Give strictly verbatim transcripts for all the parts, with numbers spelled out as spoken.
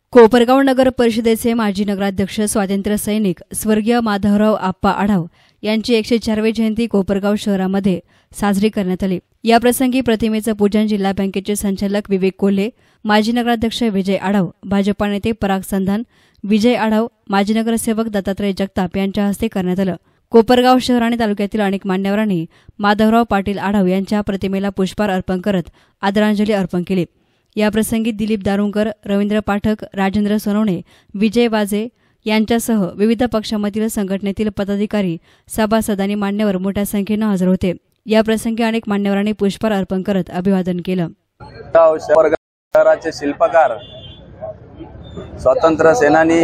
कोपरगाव नगर परिषदेचे माजी नगराध्यक्ष स्वातंत्र्य सैनिक स्वर्गीय माधवराव आप्पा आढाव यांची एकशे चारवी जयंती कोपरगाव शहरामध्ये साजरी करण्यात आली। याप्रसंगी प्रतिमेचं पूजन जिल्हा बँकेचे संचालक विवेक कोल्हे, माजी नगराध्यक्ष विजय आढाव, भाजपा नेते पराग संधान, विजय आढाव, माजी नगरसेवक दत्तात्रय जगताप यांच्या हस्ते करण्यात आलं। कोपरगाव शहर आणि तालुक्यातील अनेक मान्यवरांनी माधवराव पाटील आढाव यांच्या प्रतिमेला पुष्पहार अर्पण करत आदरांजली अर्पण केली। याप्रसंगी दिलीप दारुंकर, रवींद्र पाठक, राजेंद्र सोनवणे, विजय वाजे यांच्यासह विविध पक्षामधील संघटनेतील पदाधिकारी, सभासद आणि मान्यवर मोठ्या संख्येनं हजर होते। याप्रसंगी अनेक मान्यवरांनी पुष्पहार अर्पण करत अभिवादन केलं। शहराचे शिल्पकार स्वातंत्र्य सेनानी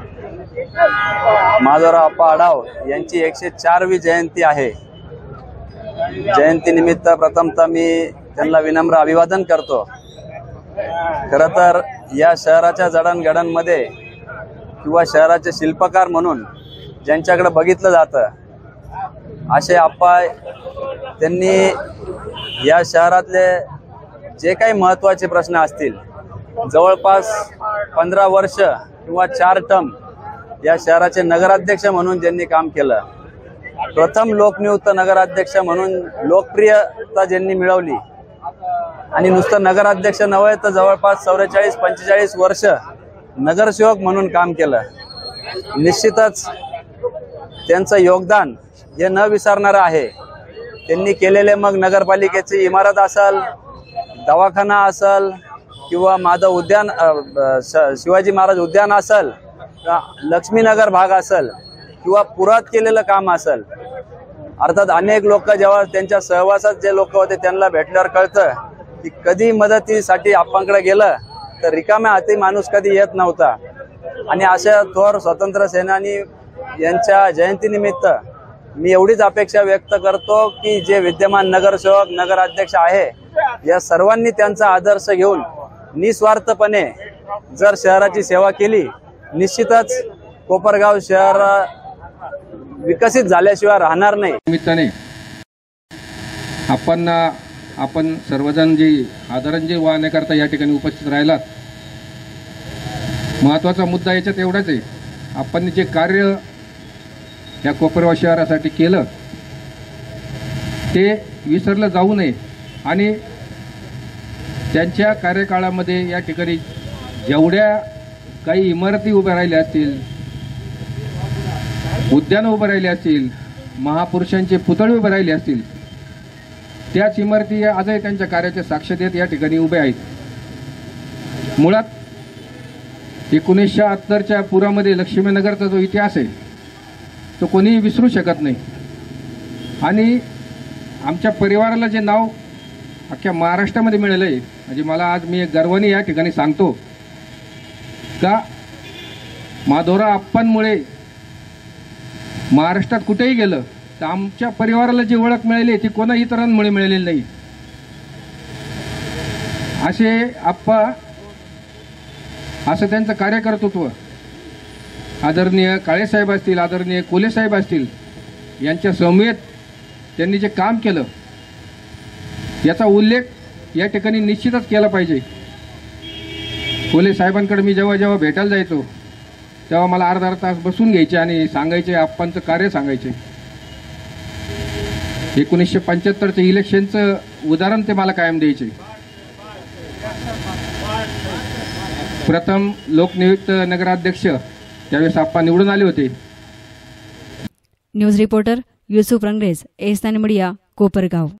माधवराव आप्पा आढाव यांची एकशे चारवी जयंती आहे। जयंतीनिमित्त प्रथमतः मी त्यांना विनम्र अभिवादन करतो। खरं तर या शहराच्या जडणघडणमध्ये किंवा शहराचे शिल्पकार म्हणून ज्यांच्याकडे बघितलं जातं असे आप्पा त्यांनी या शहरातले जे काही महत्त्वाचे प्रश्न असतील जवळपास पंधरा वर्ष किंवा चार टर्म या शहराचे नगराध्यक्ष म्हणून ज्यांनी काम केलं, प्रथम लोकनियुक्त नगराध्यक्ष म्हणून लोकप्रियता ज्यांनी मिळवली आणि नुसतं नगराध्यक्ष नव्हे तर जवळपास चौवेचाळीस पंचेचाळीस वर्ष नगरसेवक म्हणून काम केलं। निश्चितच त्यांचं योगदान हे न विसरणारं आहे। त्यांनी केलेले मग नगरपालिकेची इमारत असेल, दवाखाना असेल किंवा माधव उद्यान शिवाजी महाराज उद्यान असेल, लक्ष्मीनगर भाग असेल किंवा पुरात केलेलं काम असेल। अर्थात अनेक लोक जेव्हा त्यांच्या सहवासात जे लोक होते त्यांना भेटल्यावर कळतं की कधी मदतीसाठी आपणकडे गेलं तर रिकाम्या हाती माणूस कधी येत नव्हता। आणि अशा थोर स्वातंत्र्य सेनानी यांच्या जयंतीनिमित्त मी एवढीच अपेक्षा व्यक्त करतो की जे विद्यमान नगरसेवक नगराध्यक्ष आहे या सर्वांनी त्यांचा आदर्श घेऊन निस्वार्थपणे जर शहराची सेवा केली, निश्चितच कोपरगाव शहर विकसित झाल्याशिवाय राहणार नाही। निमित्ताने आपण आपण सर्वजण जी आदरांजली वाहण्याकरता या ठिकाणी उपस्थित राहिलात। महत्त्वाचा मुद्दा याच्यात एवढाच आहे, आपण जे कार्य या कोपरगाव शहरासाठी केलं ते विसरलं जाऊ नये आणि त्यांच्या कार्यकाळामध्ये या ठिकाणी जेवढ्या काही इमारती उभ्या राहिल्या असतील, उद्यानं उभं राहिले असतील, महापुरुषांचे पुतळे उभे राहिले असतील, त्याच इमारती आजही त्यांच्या कार्याचे साक्ष देत या ठिकाणी उभे आहेत। मुळात एकोणीसशे शहात्तरच्या पुरामध्ये लक्ष्मीनगरचा जो इतिहास आहे तो कोणीही विसरू शकत नाही। आणि आमच्या परिवाराला जे नाव अख्ख्या महाराष्ट्रामध्ये मिळालं आहे, म्हणजे मला आज मी गर्वाने या ठिकाणी सांगतो का माधवराव आप्पांमुळे महाराष्ट्रात कुठेही गेलं तर आमच्या परिवाराला जी ओळख मिळाली ती कोणा इतरांमुळे मिळालेली नाही। असे आप्पा, असं त्यांचं कार्यकर्तृत्व आदरणीय काळेसाहेब असतील, आदरणीय कोल्हेसाहेब असतील, यांच्या समवेत त्यांनी जे काम केलं याचा उल्लेख या ठिकाणी निश्चितच केला पाहिजे। कोल्हे साहेबांकडे मी जेव्हा जेव्हा भेटायला जायचो तेव्हा मला अर्धा अर्धा तास बसून घ्यायचे आणि सांगायचे, आप्पांचं कार्य सांगायचे। एकोणीसशे पंच्याहत्तरचं इलेक्शनचं उदाहरण ते मला कायम द्यायचे। प्रथम लोकनियुक्त नगराध्यक्ष त्यावेळेस आप्पा निवडून आले होते। न्यूज रिपोर्टर युसुफ रंगरेज, एस्तानी मीडिया, कोपरगाव।